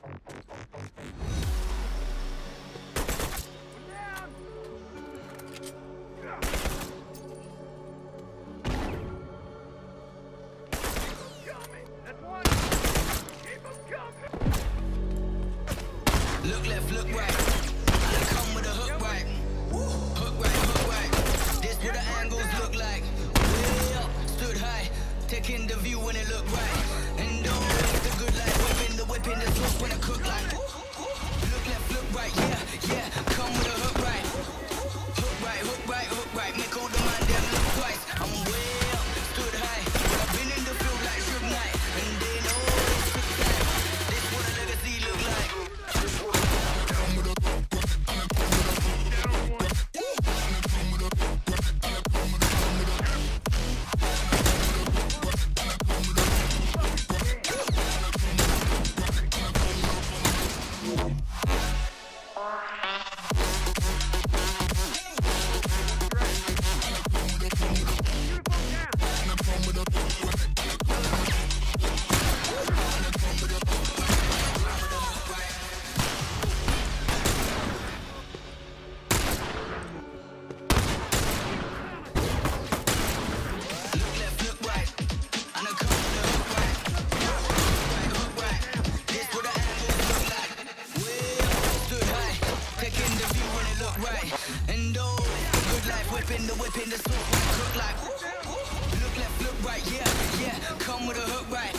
Look left, look right. I come with a hook right. Hook right, hook right. This what the angles look like. Way up, stood high, taking the view when it look right. And don't waste the good life, whipping the sauce when I cook like. Look left, look right, yeah, yeah. Come with a hook right. Hook right, hook right, hook right. Make all the man them look twice. I'm way up, stood high. I've been in the field like Suge Knight, and they know it's took time. This what a legacy look like. Whipping the soup, cook like. Look left, look right, yeah, yeah. Come with a hook right.